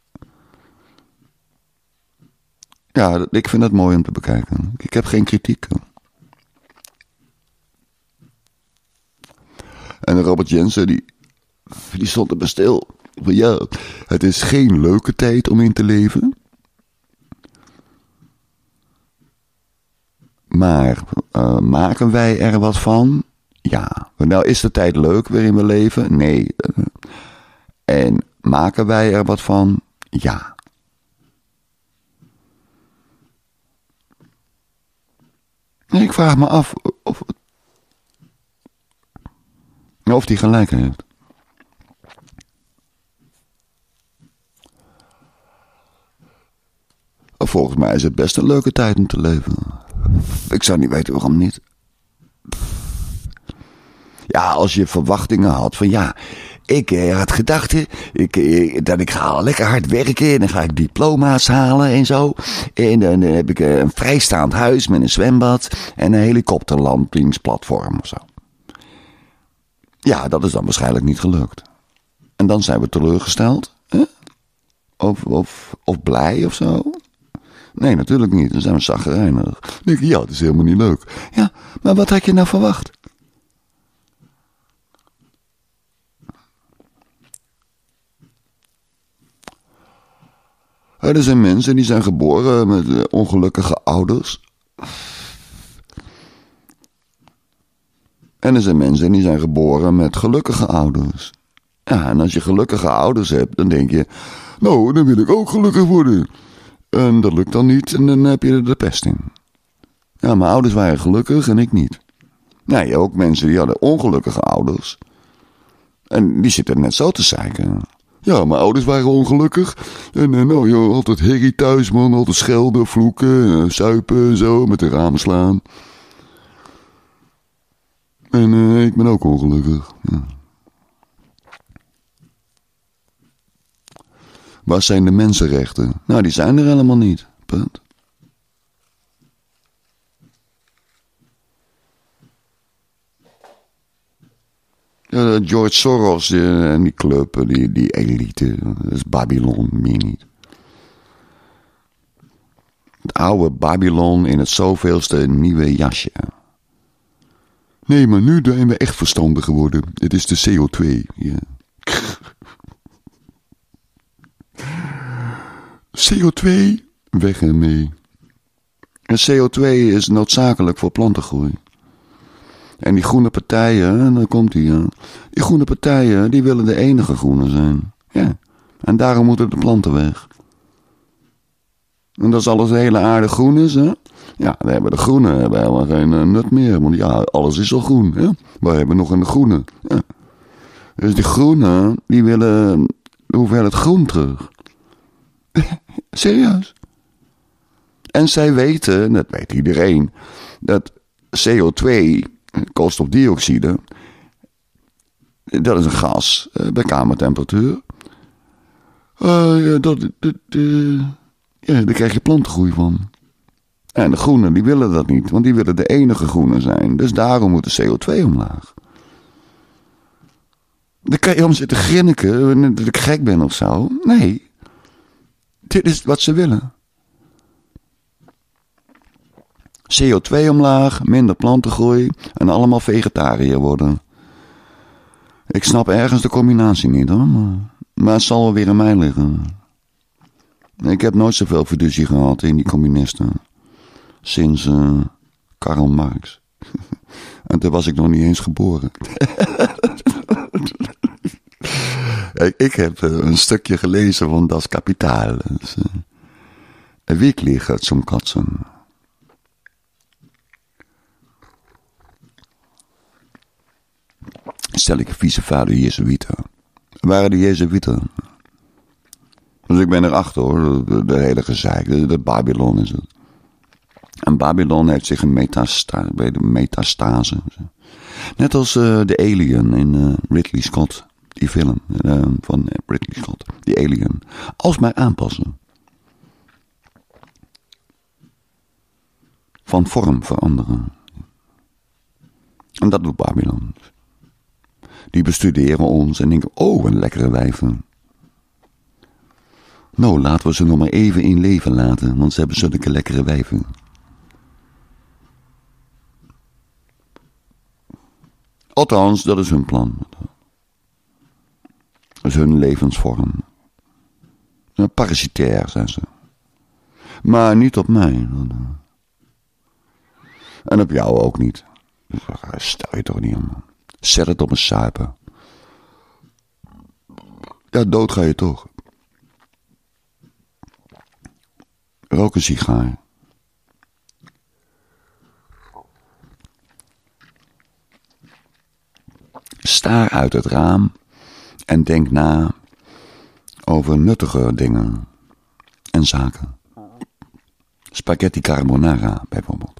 Ja, ik vind het mooi om te bekijken. Ik heb geen kritiek. En Robert Jensen, die stond er best stil. Van ja, het is geen leuke tijd om in te leven. Maar maken wij er wat van? Ja. Nou, is de tijd leuk waarin we leven? Nee. En maken wij er wat van? Ja. Ik vraag me af of die gelijk heeft. Volgens mij is het best een leuke tijd om te leven. Ik zou niet weten waarom niet. Ja, als je verwachtingen had van ja, ik had gedacht dat ik ga lekker hard werken en dan ga ik diploma's halen en zo. En dan heb ik een vrijstaand huis met een zwembad en een helikopterlandingsplatform of zo. Ja, dat is dan waarschijnlijk niet gelukt. En dan zijn we teleurgesteld. Hè? Of blij of zo. Nee, natuurlijk niet. Dan zijn we chagrijnig. Dan denk ik, ja, dat is helemaal niet leuk. Ja, maar wat had je nou verwacht? Er zijn mensen die zijn geboren met ongelukkige ouders. En er zijn mensen die zijn geboren met gelukkige ouders. Ja, en als je gelukkige ouders hebt, dan denk je... Nou, dan wil ik ook gelukkig worden. En dat lukt dan niet en dan heb je er de pest in. Ja, mijn ouders waren gelukkig en ik niet. Nee, ook mensen die hadden ongelukkige ouders. En die zitten net zo te zeiken. Ja, mijn ouders waren ongelukkig. En nou, joh, altijd herrie thuis, man. Altijd schelden, vloeken, suipen en zo. Met de ramen slaan. En ik ben ook ongelukkig. Ja. Waar zijn de mensenrechten? Nou, die zijn er helemaal niet. Punt. Ja, George Soros en die club, die elite, dat is Babylon, meer niet. Het oude Babylon in het zoveelste nieuwe jasje. Nee, maar nu zijn we echt verstandig geworden. Het is de CO2. Ja. CO2, weg ermee. En CO2 is noodzakelijk voor plantengroei. En die groene partijen, daar komt die. Die groene partijen, die willen de enige groene zijn. Ja. En daarom moeten de planten weg. En dat is alles de hele aarde groen is, hè? Ja, dan hebben de groenen helemaal geen nut meer. Want ja, alles is al groen, hè? Wij hebben nog een groene. Ja. Dus die groenen, die willen de hoeveelheid groen terug. Serieus. En zij weten, dat weet iedereen, dat CO2, koolstofdioxide, dat is een gas bij kamertemperatuur. Daar krijg je plantengroei van. En de groenen, die willen dat niet, want die willen de enige groene zijn. Dus daarom moet de CO2 omlaag. Dan kan je om zitten grinniken, dat ik gek ben of zo. Nee, dit is wat ze willen. CO2 omlaag, minder plantengroei en allemaal vegetariër worden. Ik snap ergens de combinatie niet hoor, maar het zal wel weer aan mij liggen. Ik heb nooit zoveel fiducie gehad in die communisten. Sinds Karl Marx. En toen was ik nog niet eens geboren. Ik heb een stukje gelezen van Das Kapital. Dus, wirklich zum Kotzen. Stel ik vieze vader Jezuïeten. Waren de Jezuïeten. Dus ik ben erachter hoor, de hele gezeik. De Babylon is het. En Babylon heeft zich een metastase. Net als de Alien in Ridley Scott. Die film van Ridley Scott. Die Alien. Alsmaar aanpassen. Van vorm veranderen. En dat doet Babylon. Die bestuderen ons en denken, oh, een lekkere wijven. Nou, laten we ze nog maar even in leven laten, want ze hebben zulke lekkere wijven. Althans, dat is hun plan. Dat is hun levensvorm. Parasitair zijn ze. Maar niet op mij. En op jou ook niet. Stel je toch niet aan. Zet het op een suipen. Ja, dood ga je toch. Rook een sigaar. Staar uit het raam en denk na over nuttige dingen en zaken. Spaghetti carbonara bijvoorbeeld.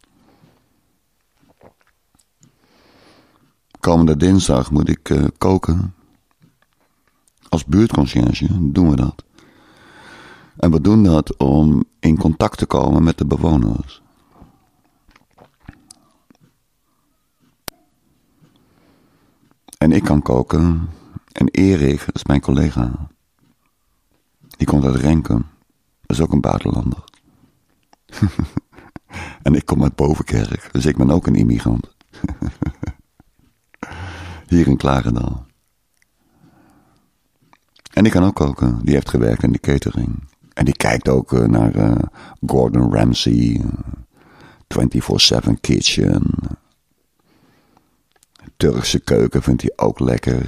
Komende dinsdag moet ik koken. Als buurtconciërge doen we dat. En we doen dat om in contact te komen met de bewoners. En ik kan koken. En Erik, dat is mijn collega. Die komt uit Renkum. Dat is ook een buitenlander. En ik kom uit Bovenkerk. Dus ik ben ook een immigrant. Hier in Klarendal. En die kan ook koken. Die heeft gewerkt in de catering. En die kijkt ook naar Gordon Ramsay. 24/7 Kitchen. Turkse keuken vindt hij ook lekker.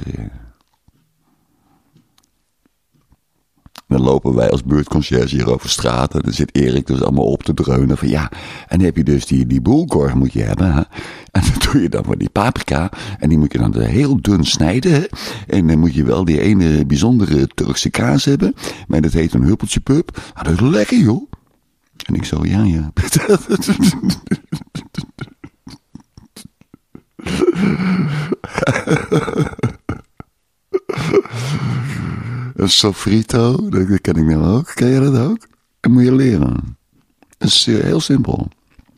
Dan lopen wij als buurtconciërge hier over straat. En dan zit Erik dus allemaal op te dreunen. Van ja, en dan heb je dus die boelkorf moet je hebben. Hè? En dan doe je dan maar die paprika. En die moet je dan heel dun snijden. Hè? En dan moet je wel die ene bijzondere Turkse kaas hebben. Maar dat heet een huppeltje pup. Nou, dat is lekker joh. En ik zo, ja. Een sofrito, dat ken ik nou ook. Ken je dat ook? Dat moet je leren. Dat is heel simpel.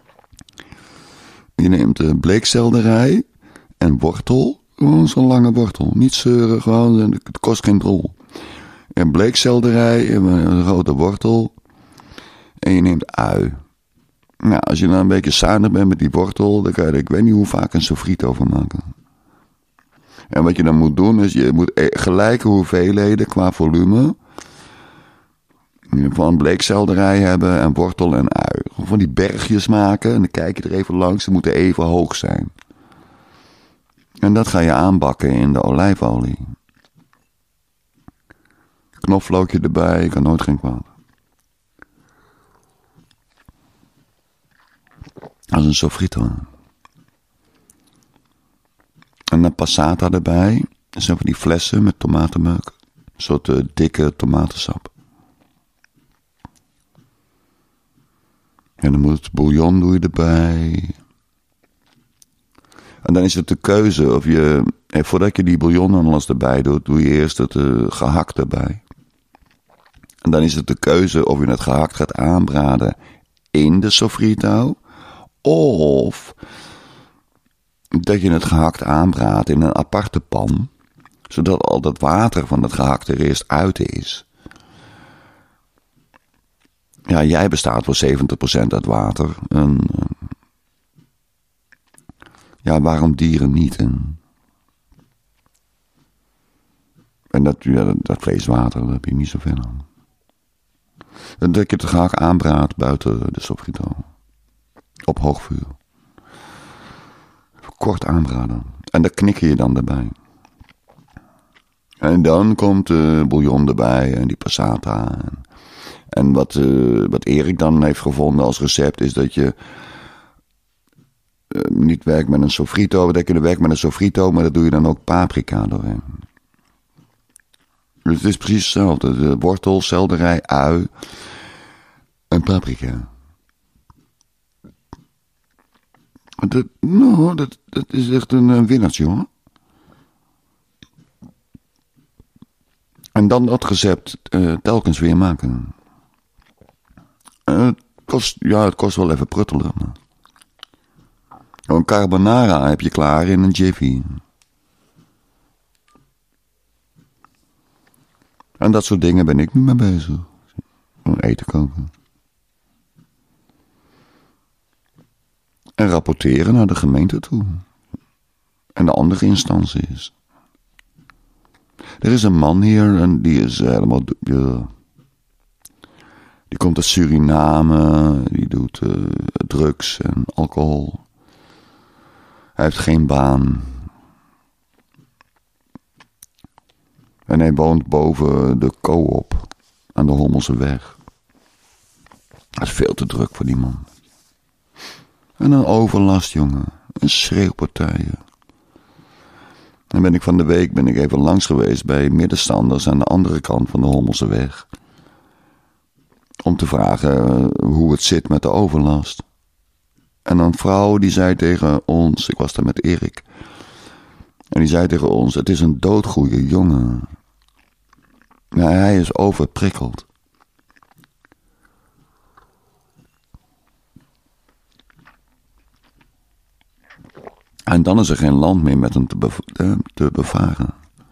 Je neemt bleekselderij en wortel. Gewoon zo'n lange wortel. Niet zeuren, gewoon, het kost geen drol. En bleekselderij en een rode wortel. En je neemt ui. Nou, als je dan een beetje zuinig bent met die wortel, dan kan je er, ik weet niet hoe vaak, een sofrito van maken. En wat je dan moet doen, is je moet gelijke hoeveelheden qua volume van bleekselderij hebben en wortel en ui. Van die bergjes maken en dan kijk je er even langs, ze moeten even hoog zijn. En dat ga je aanbakken in de olijfolie. Knoflookje erbij, kan nooit geen kwaad. Als een sofrito. En dan passata erbij. Dat zijn van die flessen met tomatenmeuk. Een soort dikke tomatensap. En dan moet bouillon doe je erbij. En dan is het de keuze of je... voordat je die bouillon en alles erbij doet, doe je eerst het gehakt erbij. En dan is het de keuze of je het gehakt gaat aanbraden in de sofrito. Of dat je het gehakt aanbraadt in een aparte pan. Zodat al dat water van het gehakt er eerst uit is. Ja, jij bestaat voor 70% uit water. En, ja, waarom dieren niet? En dat vleeswater, daar heb je niet zoveel aan. En dat je het gehakt aanbraadt buiten de sofrito. Op hoog vuur. Kort aanbraden. En dat knik je dan erbij. En dan komt de bouillon erbij en die passata. En wat Erik dan heeft gevonden als recept is dat je niet werkt met een sofrito. Dat je werkt met een sofrito, maar dat doe je dan ook paprika doorheen. Dus het is precies hetzelfde. De wortel, selderij, ui en paprika. Dat is echt een winnaartje, hoor. En dan dat recept telkens weer maken. Het kost wel even pruttelen. Een carbonara heb je klaar in een jiffy. En dat soort dingen ben ik nu mee bezig. Eten koken. En rapporteren naar de gemeente toe. En de andere instanties. Er is een man hier en die is helemaal... Die komt uit Suriname. Die doet drugs en alcohol. Hij heeft geen baan. En hij woont boven de Co-op. Aan de Hommelseweg. Dat is veel te druk voor die man. En een overlast, jongen. Een schreeuwpartijen. Dan ben ik van de week even langs geweest bij middenstanders aan de andere kant van de Hommelseweg. Om te vragen hoe het zit met de overlast. En een vrouw die zei tegen ons, ik was daar met Erik. En die zei tegen ons, het is een doodgoeie jongen. Ja, hij is overprikkeld. En dan is er geen land meer met hem te bevaren.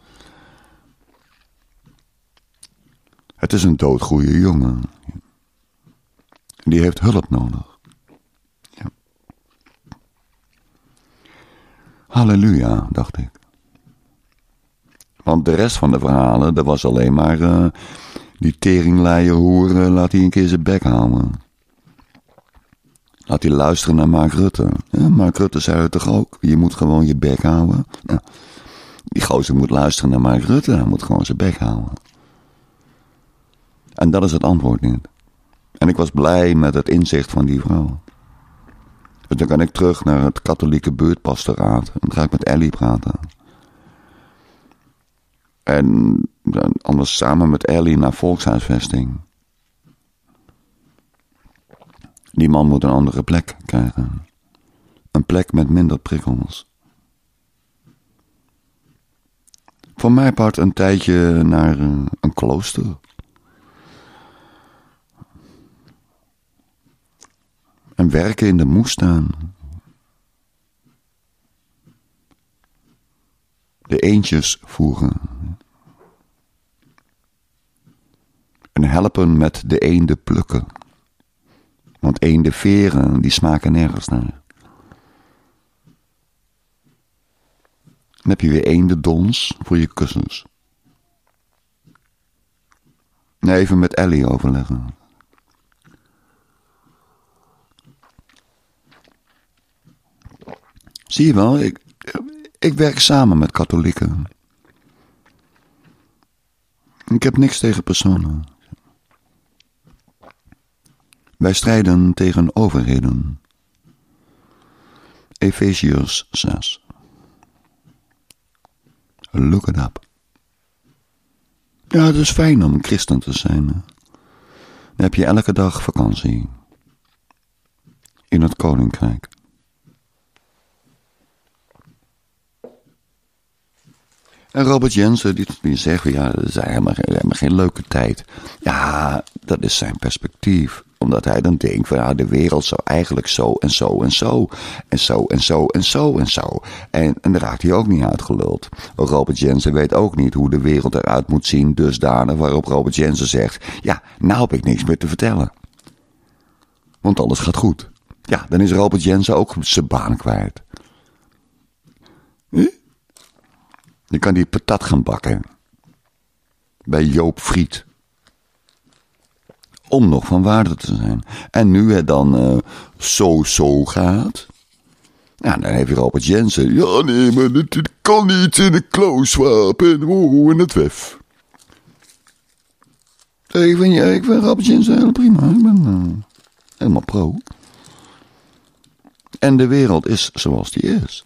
Het is een doodgoeie jongen. Die heeft hulp nodig. Ja. Halleluja, dacht ik. Want de rest van de verhalen, dat was alleen maar... die teringleier laat hij een keer zijn bek houden. Laat hij luisteren naar Mark Rutte. Ja, Mark Rutte zei het toch ook? Je moet gewoon je bek houden. Ja, die gozer moet luisteren naar Mark Rutte. Hij moet gewoon zijn bek houden. En dat is het antwoord niet. En ik was blij met het inzicht van die vrouw. Dus dan kan ik terug naar het katholieke buurtpastoraat. En dan ga ik met Ellie praten. En dan anders samen met Ellie naar volkshuisvesting. Die man moet een andere plek krijgen. Een plek met minder prikkels. Voor mij part een tijdje naar een klooster. En werken in de moestuin. De eendjes voeren. En helpen met de eenden plukken. Want eendenveren, die smaken nergens naar. Dan heb je weer eendendons voor je kussens. Even met Ellie overleggen. Zie je wel, ik werk samen met katholieken. Ik heb niks tegen personen. Wij strijden tegen overheden. Efeziërs 6. Look it up. Ja, het is fijn om een christen te zijn. Dan heb je elke dag vakantie. In het koninkrijk. En Robert Jensen, die zegt, ja, dat is helemaal geen leuke tijd. Ja, dat is zijn perspectief. Omdat hij dan denkt van, ja, de wereld zou eigenlijk zo en zo en zo. En zo en zo en zo en zo. En daar raakt hij ook niet uitgeluld. Robert Jensen weet ook niet hoe de wereld eruit moet zien, dusdanig waarop Robert Jensen zegt, ja, nou heb ik niks meer te vertellen. Want alles gaat goed. Ja, dan is Robert Jensen ook zijn baan kwijt. Je kan die patat gaan bakken. Bij Joop Friet. Om nog van waarde te zijn. En nu het dan zo gaat. Ja, dan heeft Robert Jensen. Ja, nee, maar het kan niet in een klooswapen. En het wef. Ik vind Robert Jensen heel prima. Ik ben helemaal pro. En de wereld is zoals die is.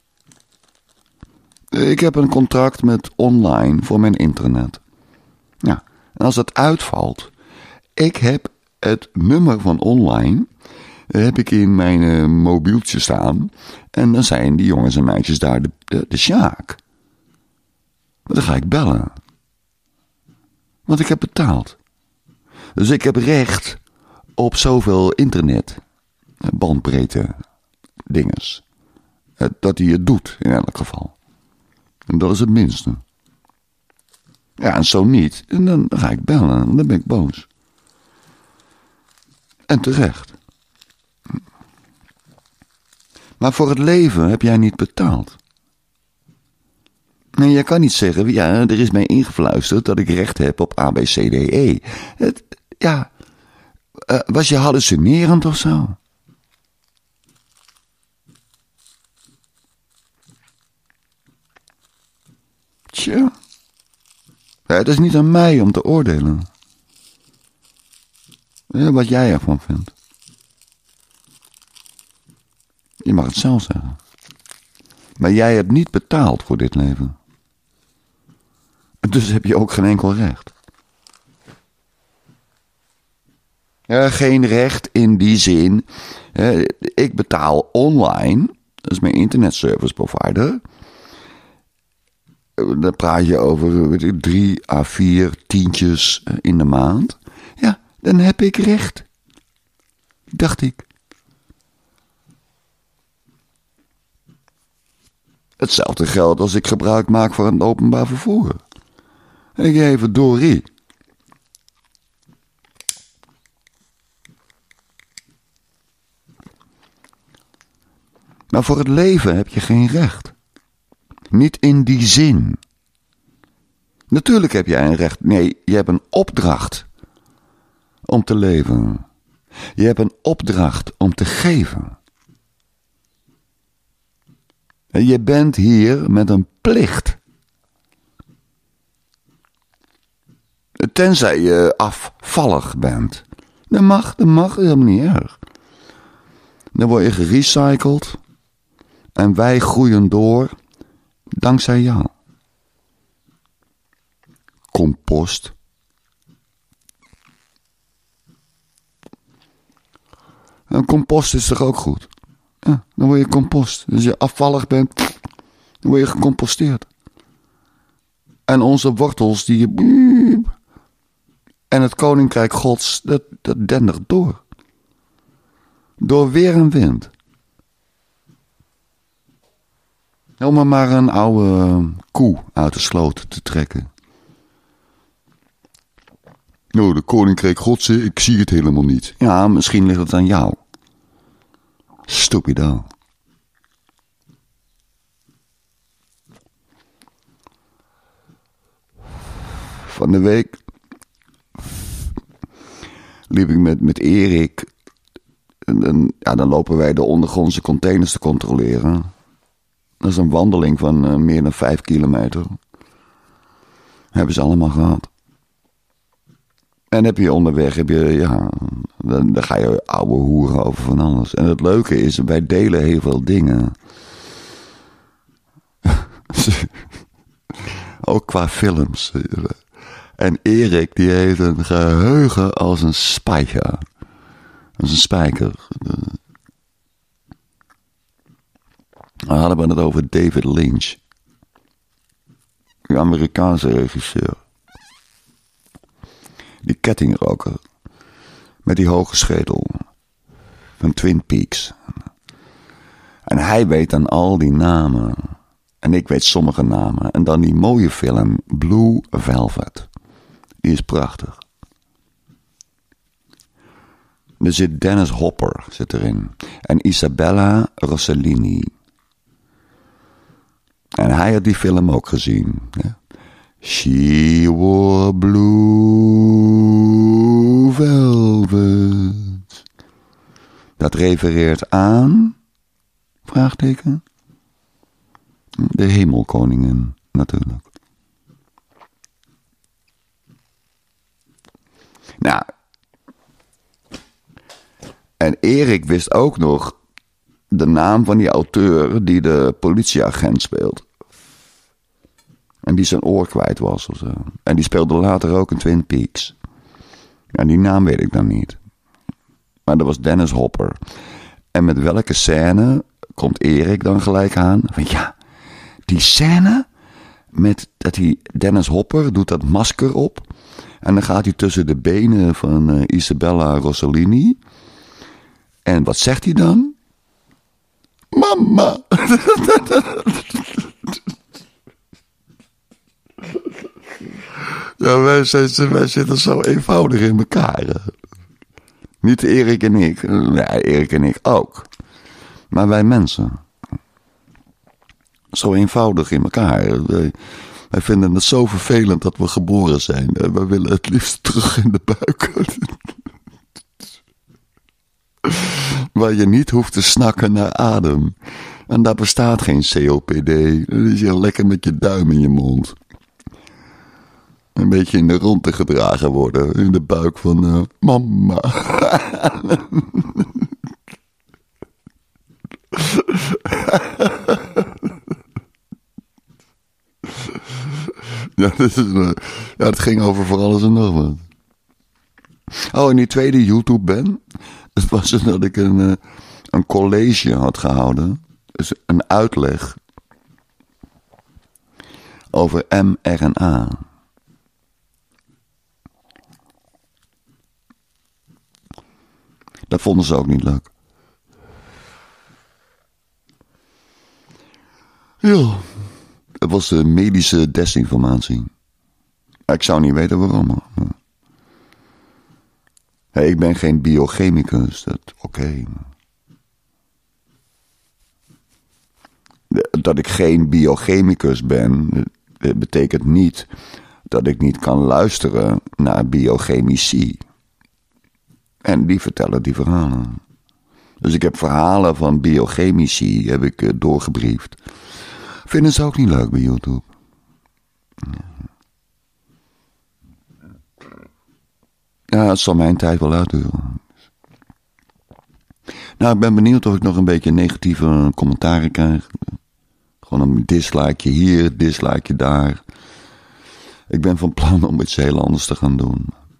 Ik heb een contract met online voor mijn internet. Ja, en als het uitvalt, ik heb het nummer van online, heb ik in mijn mobieltje staan. En dan zijn die jongens en meisjes daar de sjaak. Dan ga ik bellen. Want ik heb betaald. Dus ik heb recht op zoveel internet, bandbreedte, dinges. Dat hij het doet, in elk geval. En dat is het minste. Ja, en zo niet. En dan ga ik bellen. En dan ben ik boos. En terecht. Maar voor het leven heb jij niet betaald. En je kan niet zeggen, ja, er is mij ingefluisterd dat ik recht heb op A, B, C, D, E. Was je hallucinerend of zo? Tja. Ja, het is niet aan mij om te oordelen. Wat jij ervan vindt. Je mag het zelf zeggen. Maar jij hebt niet betaald voor dit leven. Dus heb je ook geen enkel recht. Geen recht in die zin. Ik betaal online. Dat is mijn internetservice provider. Dan praat je over 3 à 4 tientjes in de maand. Ja, dan heb ik recht. Dacht ik. Hetzelfde geldt als ik gebruik maak van het openbaar vervoer. Ik geef het Dorie. Maar voor het leven heb je geen recht. Niet in die zin. Natuurlijk heb jij een recht. Nee, je hebt een opdracht om te leven. Je hebt een opdracht om te geven. En je bent hier met een plicht. Tenzij je afvallig bent. Dat mag helemaal niet erg. Dan word je gerecycled. En wij groeien door dankzij jou. Compost. En compost is toch ook goed? Ja, dan word je compost. Dus als je afvallig bent, dan word je gecomposteerd. En onze wortels die je... En het koninkrijk gods, dat dendert door. Door weer en wind. Om maar een oude koe uit de sloot te trekken. Nou, de koninkrijk gods, ik zie het helemaal niet. Ja, misschien ligt het aan jou. Stupido. Van de week liep ik met Erik. En dan lopen wij de ondergrondse containers te controleren. Dat is een wandeling van meer dan 5 kilometer. Hebben ze allemaal gehad. En heb je onderweg, dan ga je ouwe hoeren over van alles. En het leuke is, wij delen heel veel dingen. Ook qua films. En Erik, die heeft een geheugen als een spijker. Als een spijker. Dan hadden we het over David Lynch. Die Amerikaanse regisseur. Die kettingroker. Met die hoge schedel. Van Twin Peaks. En hij weet dan al die namen. En ik weet sommige namen. En dan die mooie film Blue Velvet. Die is prachtig. Er zit Dennis Hopper erin. En Isabella Rossellini. En hij had die film ook gezien. Ja. She wore blue velvet. Dat refereert aan... Vraagteken? De hemelkoningin, natuurlijk. Nou... En Erik wist ook nog de naam van die auteur die de politieagent speelt. En die zijn oor kwijt was of zo. En die speelde later ook in Twin Peaks. Ja, die naam weet ik dan niet. Maar dat was Dennis Hopper. En met welke scène komt Erik dan gelijk aan? Van ja, die scène met dat Dennis Hopper doet dat masker op. En dan gaat hij tussen de benen van Isabella Rossellini. En wat zegt hij dan? Mama! Ja, wij zitten zo eenvoudig in elkaar. Niet Erik en ik. Nee, Erik en ik ook. Maar wij mensen. Zo eenvoudig in elkaar. Wij vinden het zo vervelend dat we geboren zijn. We willen het liefst terug in de buik. Waar je niet hoeft te snakken naar adem. En daar bestaat geen COPD. Dan is je lekker met je duim in je mond. Een beetje in de ronde gedragen worden. In de buik van mama. Ja, het ging over voor alles en nog wat. Oh, en die tweede YouTube ben. Het was dus dat ik een college had gehouden. Dus een uitleg over mRNA. Dat vonden ze ook niet leuk. Ja, het was medische desinformatie. Ik zou niet weten waarom. Hey, ik ben geen biochemicus, oké. Dat ik geen biochemicus ben, betekent niet dat ik niet kan luisteren naar biochemici. En die vertellen die verhalen. Dus ik heb verhalen van biochemici heb ik doorgebriefd. Vinden ze ook niet leuk bij YouTube? Ja, het zal mijn tijd wel uitduren. Nou, ik ben benieuwd of ik nog een beetje negatieve commentaren krijg. Gewoon een dislikeje hier, dislikeje daar. Ik ben van plan om iets heel anders te gaan doen.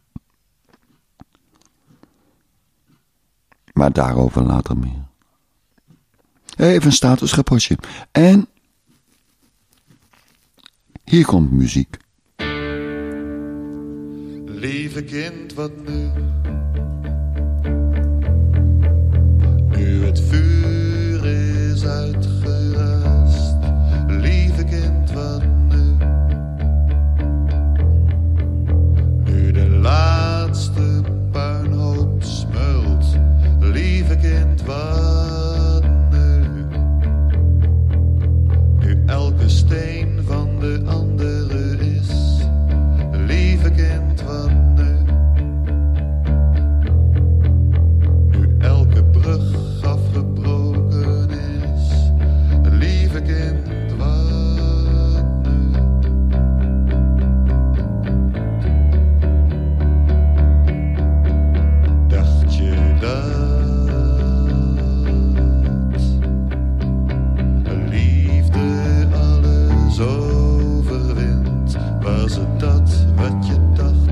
Maar daarover later meer. Even een statusrapportje. En hier komt muziek. Lieve kind, wat nu? Nu het vuur is uitgerast. Lieve kind, wat nu? Nu de laatste puinhoop smult. Lieve kind, wat nu? Nu elke steen van de andere is. Lieve kind, wat nu? Nu elke brug afgebroken is. Lieve kind, wat nu? Dacht je dat liefde alles overwint? Was het dat wat je dacht?